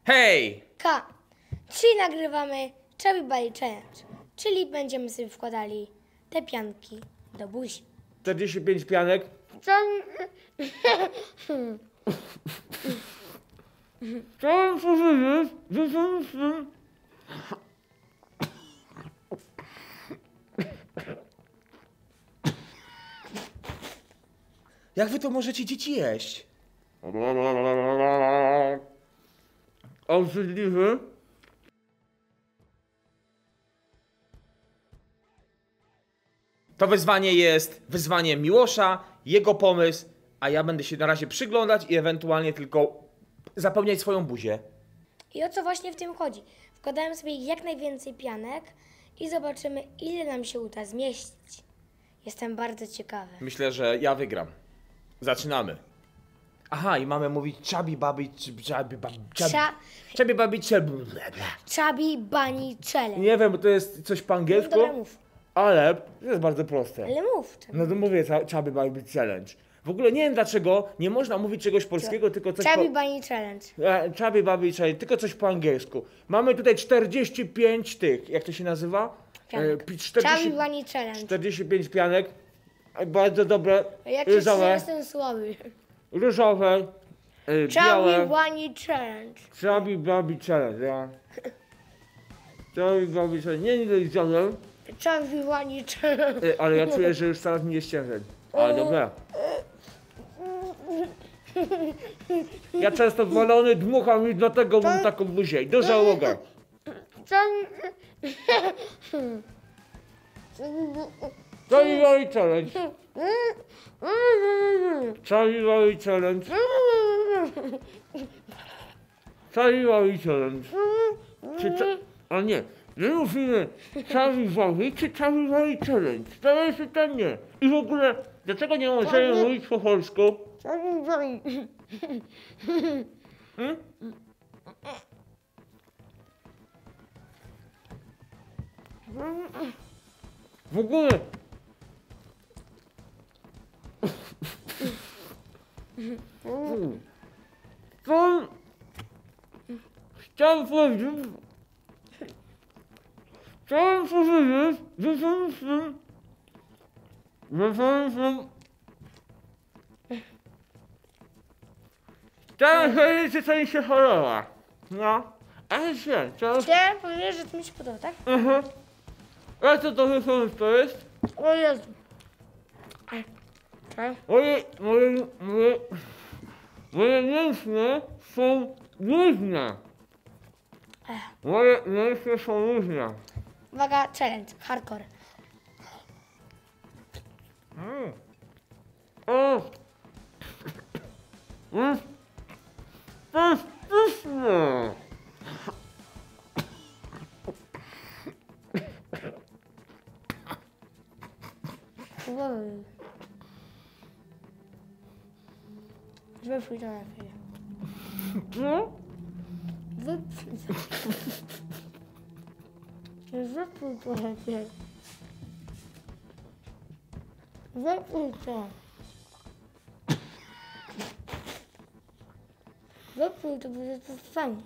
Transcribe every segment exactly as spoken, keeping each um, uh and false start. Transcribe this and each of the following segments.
Hej! K. Czyli nagrywamy Chubby Bunny Challenge, czyli będziemy sobie wkładali te pianki do buzi. czterdzieści pięć pianek. Co? Co powiedzieć? Jak wy to możecie dzieci jeść? Obrzydliwy. To wyzwanie jest wyzwaniem Miłosza, jego pomysł, a ja będę się na razie przyglądać i ewentualnie tylko zapełniać swoją buzię. I o co właśnie w tym chodzi? Wkładałem sobie jak najwięcej pianek i zobaczymy, ile nam się uda zmieścić. Jestem bardzo ciekawy. Myślę, że ja wygram. Zaczynamy. Aha, i mamy mówić chubby baby, chubby baby, Cza- chubby baby, chubby. Chubby Bunny Challenge. Nie wiem, bo to jest coś po angielsku, Dobra, mów. ale to jest bardzo proste. Ale mów. No to mówię ca- chubby baby challenge. W ogóle nie wiem dlaczego nie można mówić czegoś polskiego, tylko coś Chubby po... Bunny Challenge. E, Chubby baby challenge, tylko coś po angielsku. Mamy tutaj czterdzieści pięć tych, jak to się nazywa? Pianek. pi- czterdzieści, Chubby Bunny Challenge. czterdzieści pięć pianek. E, Bardzo dobre. Jak się Różowe. jestem słaby. Różowe. e, Chubby Białe. Bunny Challenge. Chubby baby challenge, ja. Chubby baby challenge. Nie, nie dojrzałem, Chubby Bunny Challenge. e, ale ja czuję, że już coraz mi jest ciężej. Ale dobra. Ja często walony dmucham i dlatego mam taką buzię. I do żałoga. Chubby baby challenge. Chubby baby challenge. Chubby baby challenge. Czy cza- A nie, my mówimy Chubby baby czy Chubby baby challenge? To jest pytanie. I w ogóle, dlaczego nie możemy mówić po polsku? Hmm? W ogóle. To... Chciałem powiedzieć... Chciałem powiedzieć, że są z tym... Że są z tym... Chciałem powiedzieć, że to mi się podoba. No. Ale się, to... Chciałem powiedzieć, że to mi się podoba, tak? Aha. A co to za pomysł to jest? O Jezu. Tak? Moje, moje, moje... Moje mięśnie są luźne. Moje mięśnie są luźne. Uwaga, challenge, hardcore. Mm. O! Mm. To jest pyszne! Wow. Wypluj to lepiej. No? Wypluj to. Wypluj to lepiej. Wypluj to. Wypluj to, będzie to fajnie.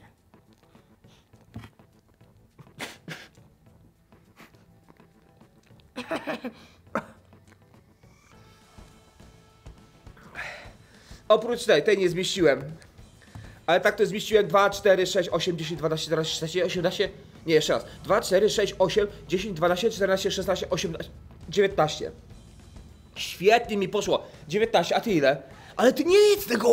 Oprócz tej, tej nie zmieściłem. Ale tak to zmieściłem dwa, cztery, sześć, osiem, dziesięć, dwanaście, czternaście, szesnaście, osiemnaście. Nie, jeszcze raz. dwa, cztery, sześć, osiem, dziesięć, dwanaście, czternaście, szesnaście, osiemnaście, dziewiętnaście. Świetnie mi poszło. dziewiętnaście, a ty ile? Ale ty nie jedz tego!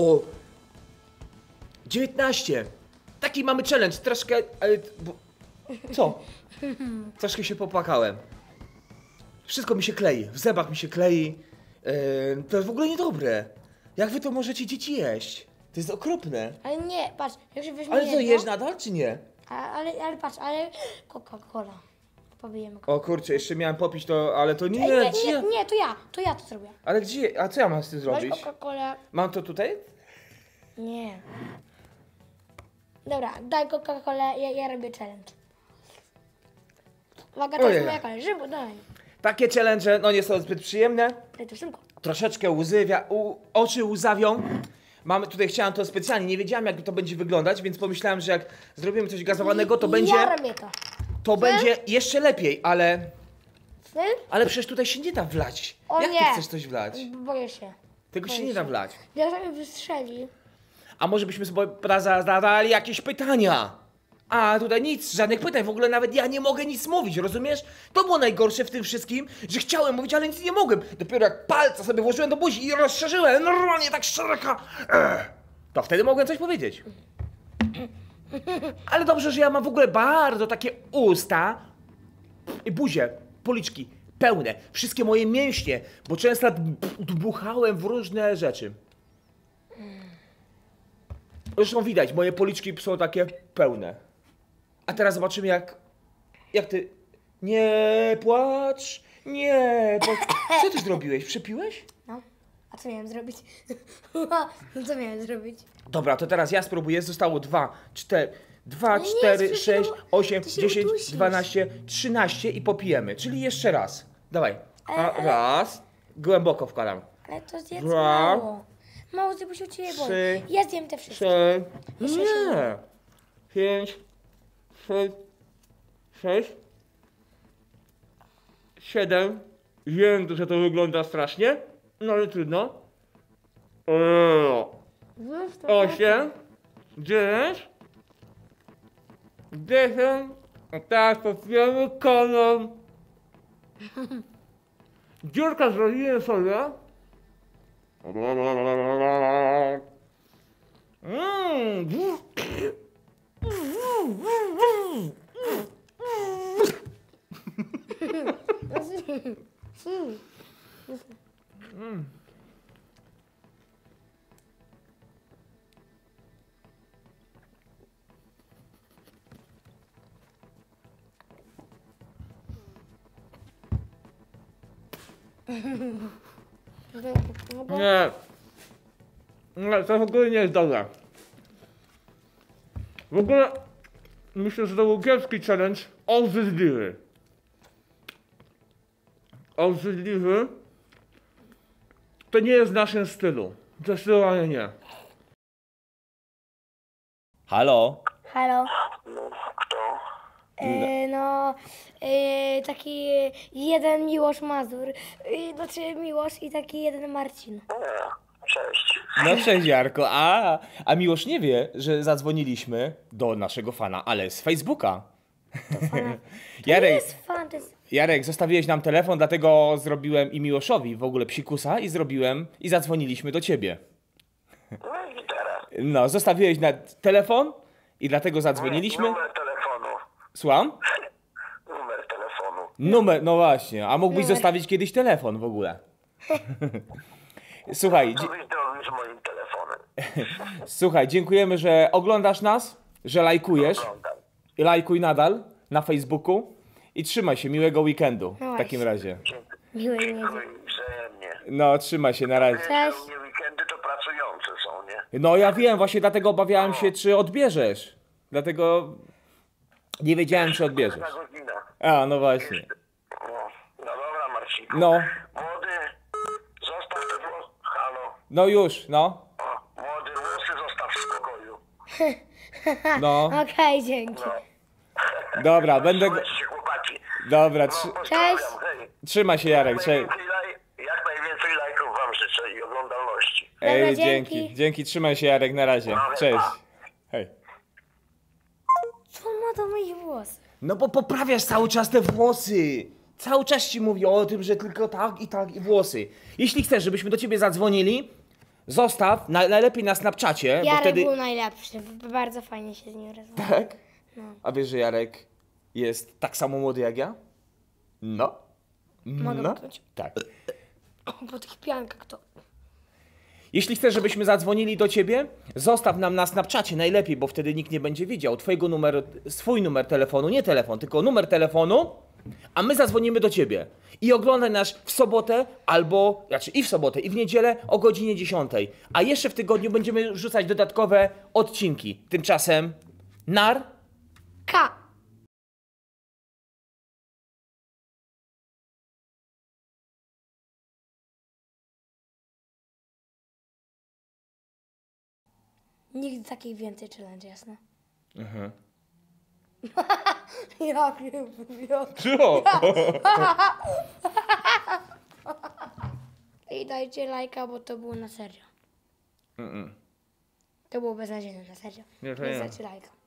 dziewiętnaście. Taki mamy challenge, troszkę... Ale, bo, co? Troszkę się popłakałem. Wszystko mi się klei, w zębach mi się klei. Yy, to jest w ogóle niedobre. Jak wy to możecie dzieci jeść? To jest okropne. Ale nie, patrz, jak się weźmie Ale co, jedno, jesz nadal czy nie? a, ale, ale patrz, ale Coca-Cola. Pobijemy. O kurczę, jeszcze miałem popić to, ale to nie, Ej, nie, gdzie? nie, nie, to ja, to ja to zrobię. Ale gdzie, a co ja mam z tym Weź zrobić? Coca-Colę. Mam to tutaj? Nie. Dobra, daj Coca-Colę, ja, ja robię challenge. Uwaga, to Ojej. jest moja kolej, szybko, daj. Takie challenge, no nie są zbyt przyjemne. Daj to szybko. Troszeczkę łzywia, u, oczy łzawią, Mamy tutaj, chciałem to specjalnie, nie wiedziałem jak to będzie wyglądać, więc pomyślałem, że jak zrobimy coś gazowanego, to będzie, Ja robię to. to będzie jeszcze lepiej, ale, Ty? ale przecież tutaj się nie da wlać. O Jak nie. ty chcesz coś wlać? Boję się. Tego się Boję nie da się. wlać. Ja sobie wystrzeli. A może byśmy sobie zadali jakieś pytania? A tutaj nic, żadnych pytań, w ogóle nawet ja nie mogę nic mówić, rozumiesz? To było najgorsze w tym wszystkim, że chciałem mówić, ale nic nie mogłem. Dopiero jak palca sobie włożyłem do buzi i rozszerzyłem, normalnie tak szeroko, eh, to wtedy mogłem coś powiedzieć. Ale dobrze, że ja mam w ogóle bardzo takie usta i buzie, policzki pełne, wszystkie moje mięśnie, bo często dmuchałem w różne rzeczy. Zresztą widać, moje policzki są takie pełne. A teraz zobaczymy jak... Jak ty... Nie płacz, nie płacz. Co ty zrobiłeś? Przepiłeś? No. A co miałem zrobić? Co miałem zrobić? Dobra, to teraz ja spróbuję. Zostało dwa, cztery, dwa, nie, cztery, przecież sześć, to- osiem, ty się dziesięć, udusisz. dwanaście, trzynaście i popijemy. Czyli jeszcze raz. Dawaj. A, Ale- ale- raz. Głęboko wkładam. Ale to zjedz Dwa. mało. Mało zjebuś u ciebie boli. Trzy. Ja zjem te wszystkie. Trzy. Jeszcze Nie. Pięć. Sześć. Sześć. Siedem. Wiem, że to wygląda strasznie. No ale trudno. Eee. Wiesz, to Osiem. Dziewięć. Dziesięć. Tak, popijamy kolą. Dziurka zrobiłem sobie. Mm. No bo Nie. Nie, to w ogóle nie jest dobre. W ogóle myślę, że to był kiepski challenge. Obrzydliwy. Obrzydliwy. To nie jest w naszym stylu. Zdecydowanie nie. Halo? Halo. No, kto? E, no, e, taki jeden Miłosz Mazur, e, znaczy Miłosz i taki jeden Marcin. Nie, cześć. No cześć Jarko. A, a Miłosz nie wie, że zadzwoniliśmy do naszego fana, ale z Facebooka. To Jarek, jest fan, to jest... Jarek, zostawiłeś nam telefon, dlatego zrobiłem i Miłoszowi w ogóle psikusa i zrobiłem i zadzwoniliśmy do ciebie. No i teraz. No, zostawiłeś na telefon i dlatego zadzwoniliśmy. Numer telefonu. Słucham? Numer telefonu. Numer, no właśnie, a mógłbyś Numer. zostawić kiedyś telefon w ogóle. Słuchaj, Co dzie- byś zrobił z moim telefonem? słuchaj, dziękujemy, że oglądasz nas, że lajkujesz. Oglądam. I lajkuj nadal na Facebooku i trzymaj się, miłego weekendu No w takim razie. Dziękuję. Miłej niedzieli. Dziękuję wzajemnie. No, trzymaj się na razie. Wiesz, Cześć. że u mnie weekendy to pracujące są, nie? No ja wiem, właśnie dlatego obawiałem się, czy odbierzesz. Dlatego nie wiedziałem, czy odbierzesz. Na godzina. A, no właśnie. No, no dobra, Marcinku. No, Młody, zostaw te włosy. Halo. no już, no. O, młody, włosy zostaw w spokoju. No, Okej, dzięki. dobra, będę... go- Słuchajcie, chłopaki. Dobra, No, trzy... pozdrawiam, Cześć. hej. trzymaj się Jarek, cześć. Najwięcej laj- Jak najwięcej lajków wam życzę i oglądalności. Ej, Dobra, dzięki. dzięki, dzięki, trzymaj się Jarek, na razie. Dobra, Cześć. pa. Hej. Co ma do moich włosów? No bo poprawiasz cały czas te włosy. Cały czas ci mówię o tym, że tylko tak i tak i włosy. Jeśli chcesz, żebyśmy do ciebie zadzwonili, zostaw, na, najlepiej na Snapchacie, bo Jarek wtedy... był najlepszy, b- bardzo fajnie się z nim rozmawiał. Tak? A wiesz, że Jarek jest tak samo młody jak ja? No. Mogę No. dotknąć? Tak. O, po tych piankach to... Jeśli chcesz, żebyśmy zadzwonili do ciebie, zostaw nam na Snapchacie najlepiej, bo wtedy nikt nie będzie widział twojego numeru, swój numer telefonu, nie telefon, tylko numer telefonu, a my zadzwonimy do ciebie. I oglądaj nas w sobotę albo, znaczy i w sobotę, i w niedzielę o godzinie dziesiątej. A jeszcze w tygodniu będziemy wrzucać dodatkowe odcinki. Tymczasem nar... K! Nigdy takiej więcej challenge, jasne? Aha. Jak nie wiem. Co? I dajcie lajka, bo to było na serio. Mm-mm. To było beznadziejne, na serio. Nie, to Więc nie. dajcie lajka.